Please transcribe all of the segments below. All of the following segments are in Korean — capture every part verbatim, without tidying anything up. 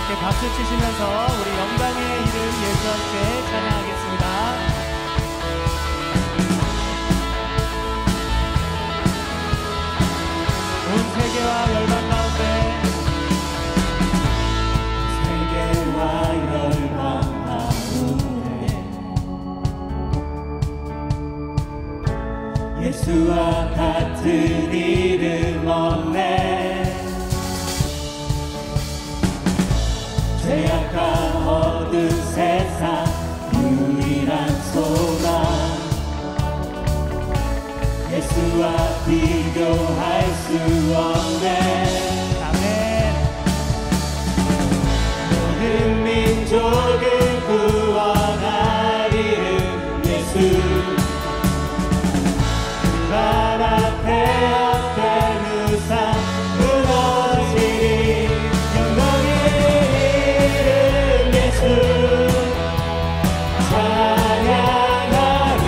함께 박수 치시면서 우리 영광의 이름 예수 함께 찬양하겠습니다. 온 세계와 열방 가운데 세계와 열방 가운데 예수와 같은 이름 없네. 죄악과 어두운 세상 유일한 소망 예수와 비교할 수 없네. 아멘. 모든 민족을 구원할 이름 예수 발 앞에 앞에 누사 무너지리 영광의 이름 예수 찬양하리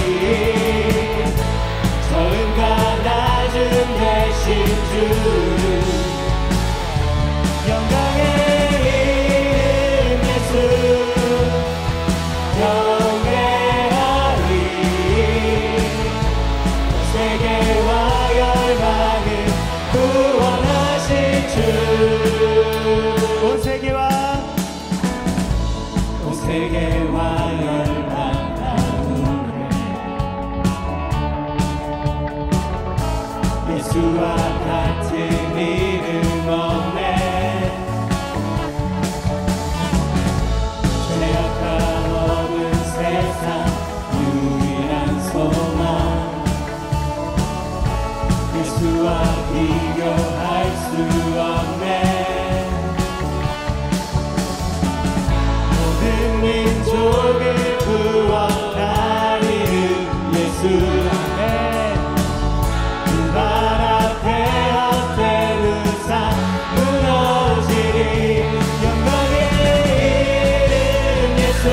처음과 낮은 대신 주 영광의 이름 예수 경배하리 세계와 열방을 구원하신 주 온 세계와 온 세계와 열방 가운데 예수와 같은 이름 없네. 죄악과 어두운 세상 유일한 소망 예수와 비교할 수 없네. 모든 민족을 구원할 이름 예수 그 발 앞에 앞에 누사 무너지리 영광의 이름 예수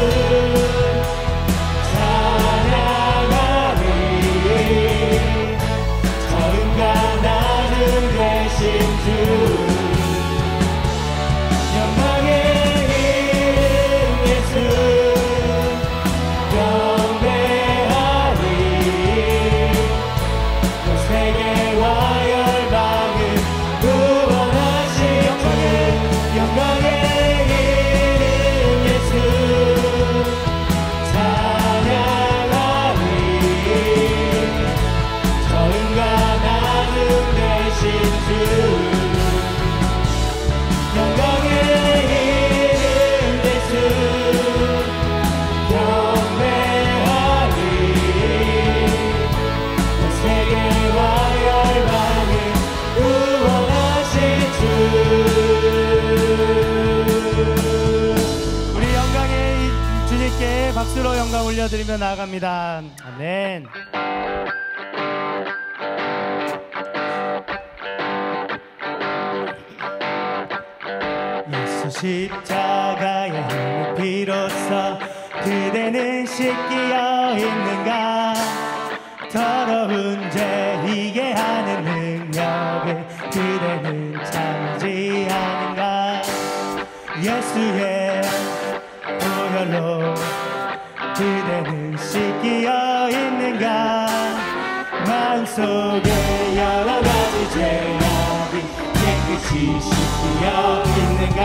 찬양하리 처음과 낮은 대신 주 영광의 이름 예수 경배하리 세계와 열방을 구원하신 주 영광의 이름 예수 찬양하리 처음과 낮은 대신 주 영광의 이름 예수 경배하리 세계와 열방을 구원하신 주 우리 영광의 주님께 박수로 영광 올려드리며 나아갑니다. 아멘. 예수 십자가의 힘을 비로소 그대는 씻기어 있는가. 더러운 죄 이게 하는 능력을 그대는 참지 않은가. 예수의 보혈로 그대는 씻기어 있는가. 마음속에 여러 가지 죄악이 깨끗이 씻기어 있는가.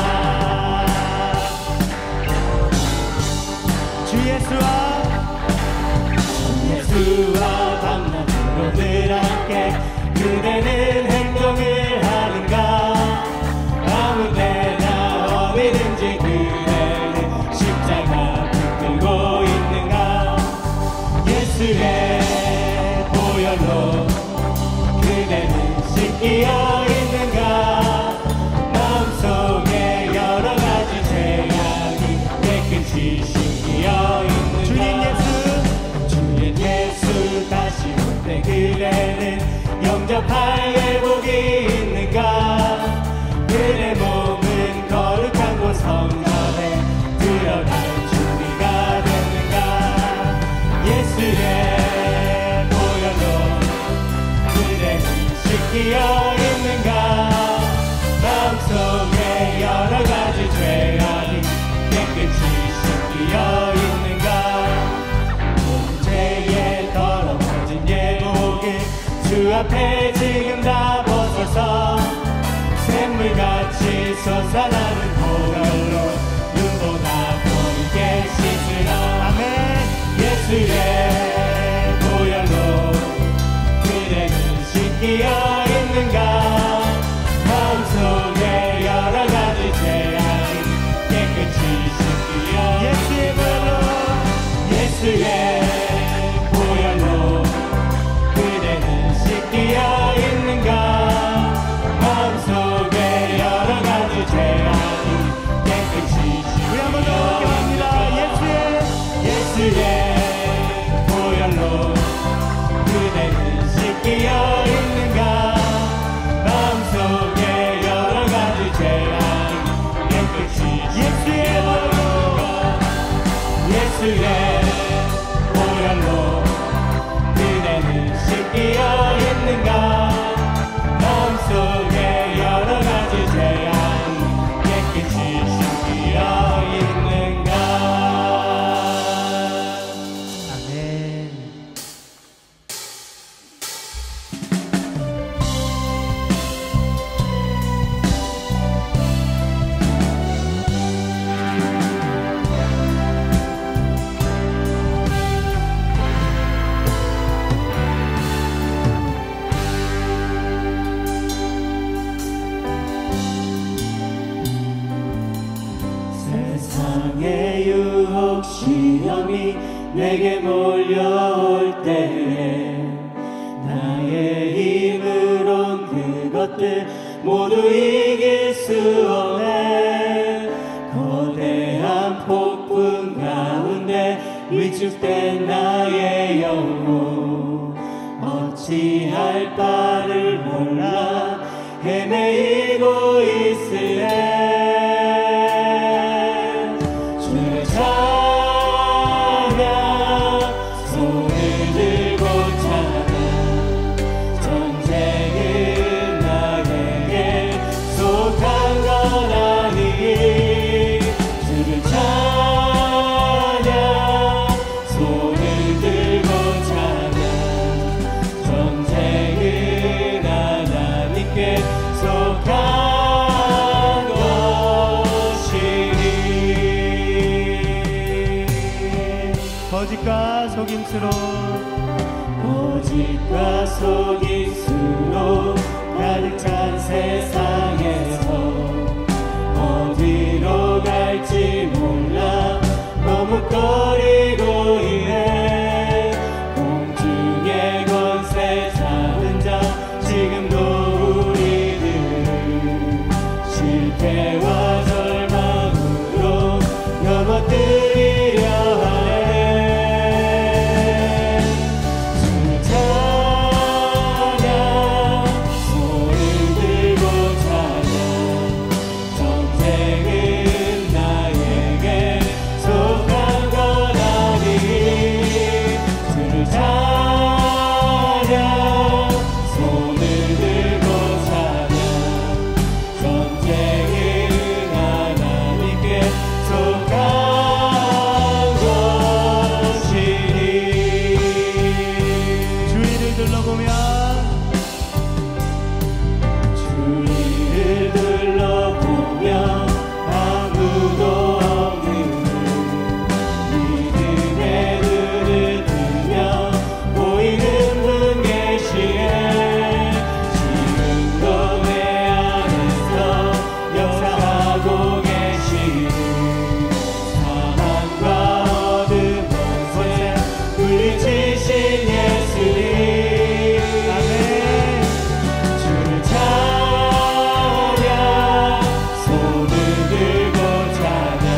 주 예수와 예수와 밤낮으로 늘 함께 그대는 행동을 하는가. 아무 때나 어디든지 그대는 십자가 붙들고 있는가. 예수의 보혈로 그대는 씻기어 있는가. 마음속에 여러 가지 죄악이 깨끗이 씻기어 있는가. 주님 예수 주님 예수 다시 올 때 그대는 영접할 회복이 있는가. 그대 몸은 거룩한 곳 성전에 들어갈 준비가 됐는가. 예수의 보혈로 그대는 씻기어 있는가. 마음속에 여러 가지 솟아나는 보혈로 눈보다 보이게 씻으라. 아멘. 예수의 보혈로 그대는 씻기어 있는가. 마음속에 여러 가지 죄악이 깨끗이 씻기어 예수의 보혈로 예수의 보혈로 그대는 씻기어 있는가. 마음속에 여러 가지 죄악이 깨끗이 우리 한번 더 기도합니다. 예수의 예수의 보혈로 그대는 씻기어 있는가. 마음속에 여러 가지 죄악이 깨끗이 예수의 보혈로 예수의 보혈로 그대는 씻기어 있는가. 마음속에 여러 가지 죄악이 깨끗이 씻기어 있는가. 아멘. 세상의 유혹 시험이 내게 몰려올 때에 나의 힘으론 그것들 모두 이길 수 없네. 거대한 폭풍 가운데 위축된 나의 영혼 어찌할 바를 몰라 헤매이고 있으네. 주를 찬양 손을 들고 찬양 전쟁은 나에게 속한 건 아니니. 주를 찬양 손을 들고 찬양 전쟁은 하나님께 속한 거짓과 속임수로 거짓과 속임수로 가득 찬 세상에서 어디로 갈지 몰라 머뭇거리고 있네. 공중의 권세 잡은 자 지금도 우리들 실패와 절망으로 넘어뜨리려 하네. 주를 찬양 손을 들고 찬양 전쟁은 나에게 속한 건 아니니. 주를 찬양 손을 들고 찬양 전쟁은 하나님께 속한 것이니. 주위를 둘러보면 주위를 둘러보며 아무도 없는 믿음의 눈을 뜨며 보이는 분 계시네. 지금도 내 안에서 역사하고 계시는 사망과 어둠 권세 물리치신 예수님. 아멘. 주를 찬양 손을 들고 찬양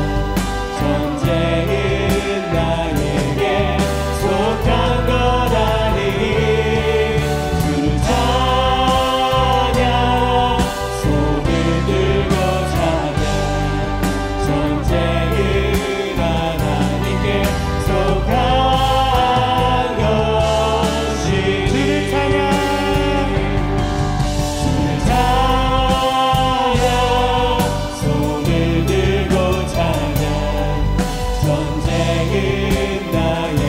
전쟁은 나에게 속한 것 아니니. 주를 찬양 손을 들고 찬양 전쟁은 하나님께 속한 것이니. 주를 찬양 주를 찬양 손을 들고 찬양 전쟁은 나에게